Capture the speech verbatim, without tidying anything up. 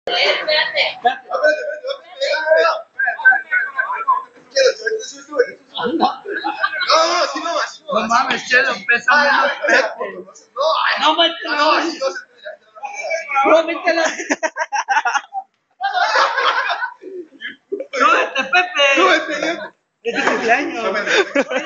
Espérate. Espérate. No, si no, así no. No mames, Chelo, pesa menos Pepe. No, No, mételo. no, así no se No, mételo. Súbete, Pepe. Súbete, Es tu cumpleaños.